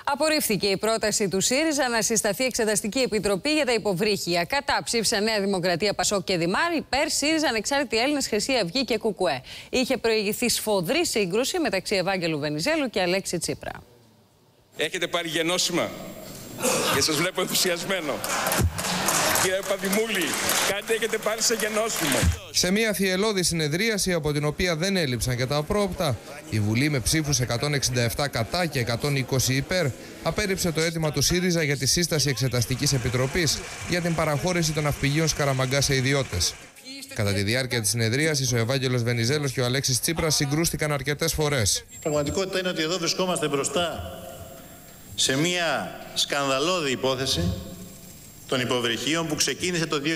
Απορρίφθηκε η πρόταση του ΣΥΡΙΖΑ να συσταθεί εξεταστική επιτροπή για τα υποβρύχια. Κατά ψήφισαν Νέα Δημοκρατία, Πασόκ και Δημάρ. Υπέρ ΣΥΡΙΖΑ, Ανεξάρτητοι Έλληνες, Χρυσή Αυγή και ΚΚΕ. Είχε προηγηθεί σφοδρή σύγκρουση μεταξύ Ευάγγελου Βενιζέλου και Αλέξη Τσίπρα. Έχετε πάρει γενώσιμα και σας βλέπω ενθουσιασμένο. Κύριε Παπαδημούλη, κάτι έχετε πάρει σε γενώσιμο. Σε μια θυελλώδη συνεδρίαση από την οποία δεν έλειψαν και τα απρόοπτα, η Βουλή με ψήφους 167 κατά και 120 υπέρ απέρριψε το αίτημα του ΣΥΡΙΖΑ για τη σύσταση εξεταστικής επιτροπής για την παραχώρηση των ναυπηγείων Σκαραμαγκά σε ιδιώτες. Κατά τη διάρκεια της συνεδρίασης, ο Ευάγγελος Βενιζέλος και ο Αλέξης Τσίπρας συγκρούστηκαν αρκετές φορές. Η πραγματικότητα είναι ότι εδώ βρισκόμαστε μπροστά σε μια σκανδαλώδη υπόθεση των υποβρυχίων που ξεκίνησε το 2000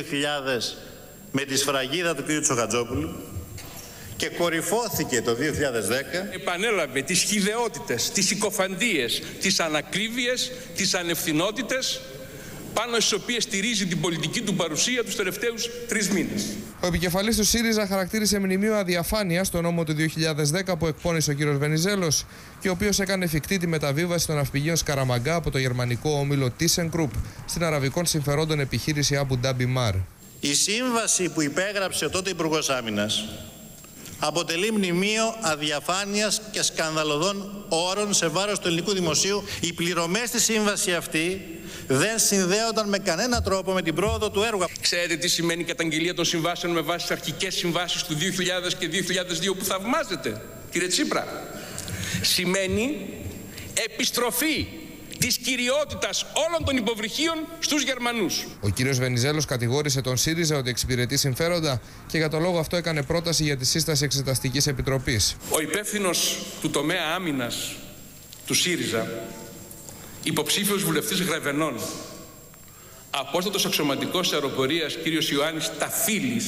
με τη σφραγίδα του κ. Τσοχατζόπουλου και κορυφώθηκε το 2010. Επανέλαβε τις χυδαιότητες, τις συκοφαντίες, τις ανακρίβειες, τις ανευθυνότητες πάνω στις οποίες στηρίζει την πολιτική του παρουσία τους τελευταίους 3 μήνες. Ο επικεφαλής του ΣΥΡΙΖΑ χαρακτήρισε μνημείο αδιαφάνεια στο νόμο του 2010 που εκπώνησε ο κ. Βενιζέλος και ο οποίος έκανε εφικτή τη μεταβίβαση των ναυπηγείων Σκαραμαγκά από το γερμανικό όμιλο ThyssenKrupp στην αραβικών συμφερόντων επιχείρηση Αμπου Ντάμπι Μαρ. Η σύμβαση που υπέγραψε τότε Υπουργός Άμυνας αποτελεί μνημείο αδιαφάνειας και σκανδαλωδών όρων σε βάρος του ελληνικού δημοσίου. Οι πληρωμές στη σύμβαση αυτή δεν συνδέονταν με κανένα τρόπο με την πρόοδο του έργου. Ξέρετε τι σημαίνει καταγγελία των συμβάσεων με βάση τις αρχικές συμβάσεις του 2000 και 2002 που θαυμάζετε, κύριε Τσίπρα? Σημαίνει επιστροφή της κυριότητας όλων των υποβρυχίων στους Γερμανούς. Ο κύριος Βενιζέλος κατηγόρησε τον ΣΥΡΙΖΑ ότι εξυπηρετεί συμφέροντα και για τον λόγο αυτό έκανε πρόταση για τη σύσταση εξεταστικής επιτροπής. Ο υπεύθυνος του τομέα άμυνας του ΣΥΡΙΖΑ, υποψήφιος βουλευτής Γρεβενών, απόστατος αξιωματικός αεροπορίας κ. Ιωάννης Ταφίλης,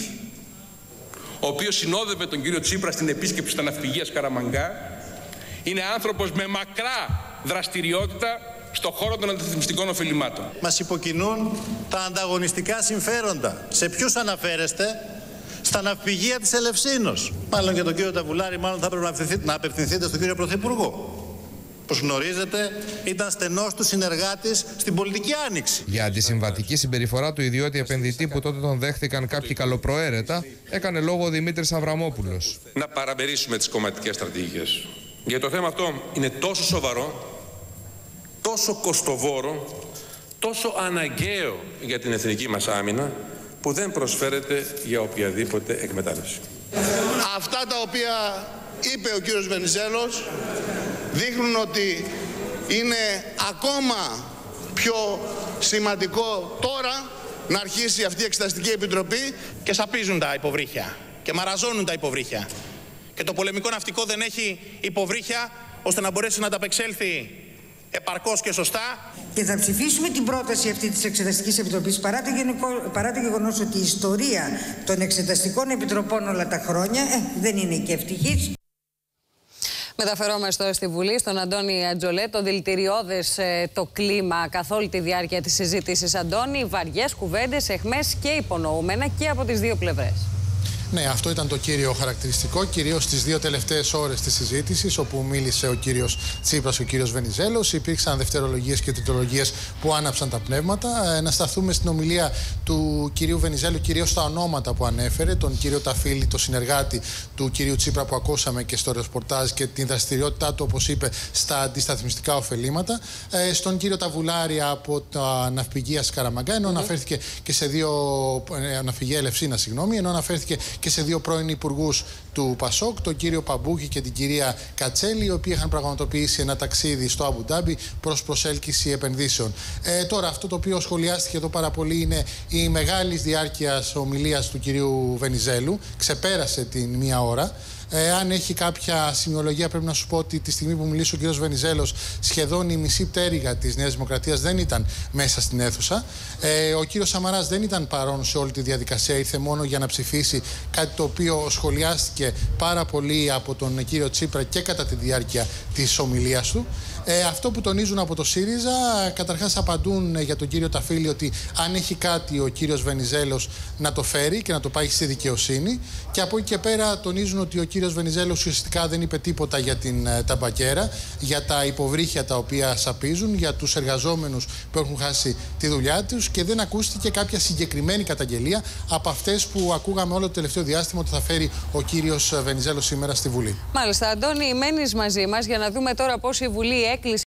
ο οποίος συνόδευε τον κύριο Τσίπρα στην επίσκεψη στα ναυπηγεία Σκαραμαγκά, είναι άνθρωπος με μακρά δραστηριότητα στον χώρο των αντιθυμιστικών ωφελημάτων. Μας υποκινούν τα ανταγωνιστικά συμφέροντα. Σε ποιους αναφέρεστε? Στα ναυπηγεία της Ελευσίνος. Μάλλον για τον κύριο Ταβουλάρη, μάλλον θα έπρεπε να απευθυνθείτε στον κύριο Πρωθυπουργό. Όπως γνωρίζετε, ήταν στενός του συνεργάτης στην πολιτική άνοιξη. Για αντισυμβατική συμπεριφορά του ιδιώτη επενδυτή που τότε τον δέχτηκαν κάποιοι καλοπροαίρετα, έκανε λόγο ο Δημήτρης Αβραμόπουλος. Να παραμερίσουμε τις κομματικές στρατηγικές. Γιατί το θέμα αυτό είναι τόσο σοβαρό, τόσο κοστοβόρο, τόσο αναγκαίο για την εθνική μας άμυνα, που δεν προσφέρεται για οποιαδήποτε εκμετάλλευση. Αυτά τα οποία είπε ο κύριος Βενιζέλος δείχνουν ότι είναι ακόμα πιο σημαντικό τώρα να αρχίσει αυτή η εξεταστική επιτροπή. Και σαπίζουν τα υποβρύχια και μαραζώνουν τα υποβρύχια. Και το πολεμικό ναυτικό δεν έχει υποβρύχια ώστε να μπορέσει να ανταπεξέλθει επαρκώς και σωστά. Και θα ψηφίσουμε την πρόταση αυτή της Εξεταστικής Επιτροπής παρά το γεγονός ότι η ιστορία των Εξεταστικών Επιτροπών όλα τα χρόνια δεν είναι και ευτυχής. Μεταφερόμαστε στη Βουλή, στον Αντώνη Ατζολέτο. Δηλητηριώδες το κλίμα καθ' όλη τη διάρκεια της συζήτησης. Αντώνη, βαριές κουβέντες, αιχμές και υπονοούμενα και από τις δύο πλευρές. Ναι, αυτό ήταν το κύριο χαρακτηριστικό, κυρίως στις 2 τελευταίες ώρες της συζήτησης, όπου μίλησε ο κύριος Τσίπρας και ο κύριος Βενιζέλος. Υπήρξαν δευτερολογίες και τριτολογίες που άναψαν τα πνεύματα. Να σταθούμε στην ομιλία του κυρίου Βενιζέλου, κυρίως στα ονόματα που ανέφερε, τον κύριο Ταφίλη, το συνεργάτη του κυρίου Τσίπρα που ακούσαμε και στο ρεπορτάζ, και την δραστηριότητά του, όπως είπε, στα αντισταθμιστικά ωφελήματα. Στον κύριο Ταβουλάρη από τα ναυπηγεία Σκαραμαγκά, ενώ αναφέρθηκε και σε 2 ναυπηγεία Ελευσίνα, ενώ αναφέρθηκε και σε 2 πρώην υπουργούς του Πασόκ, τον κύριο Παμπούκη και την κυρία Κατσέλη, οι οποίοι είχαν πραγματοποιήσει ένα ταξίδι στο Αμπου Ντάμπι προς προσέλκυση επενδύσεων. Τώρα, αυτό το οποίο σχολιάστηκε εδώ πάρα πολύ είναι η μεγάλη διάρκεια ομιλίας του κυρίου Βενιζέλου. Ξεπέρασε την 1 ώρα. Αν έχει κάποια σημειολογία, πρέπει να σου πω ότι τη στιγμή που μιλήσει ο κ. Βενιζέλος, σχεδόν η μισή πτέρυγα της Νέας Δημοκρατίας δεν ήταν μέσα στην αίθουσα. Ο κ. Σαμαράς δεν ήταν παρόν σε όλη τη διαδικασία, ήρθε μόνο για να ψηφίσει, κάτι το οποίο σχολιάστηκε πάρα πολύ από τον κύριο Τσίπρα και κατά τη διάρκεια της ομιλίας του. Αυτό που τονίζουν από το ΣΥΡΙΖΑ, καταρχάς απαντούν για τον κύριο Ταφίλη ότι αν έχει κάτι ο κύριος Βενιζέλος να το φέρει και να το πάει στη δικαιοσύνη, και από εκεί και πέρα τονίζουν ότι ο κύριος κύριος Βενιζέλος ουσιαστικά δεν είπε τίποτα για την ταμπακέρα, για τα υποβρύχια τα οποία σαπίζουν, για τους εργαζόμενους που έχουν χάσει τη δουλειά τους και δεν ακούστηκε κάποια συγκεκριμένη καταγγελία από αυτές που ακούγαμε όλο το τελευταίο διάστημα ότι θα φέρει ο κύριος Βενιζέλος σήμερα στη Βουλή. Μάλιστα, Αντώνη, μένεις μαζί μας για να δούμε τώρα πώς η Βουλή έκλεισε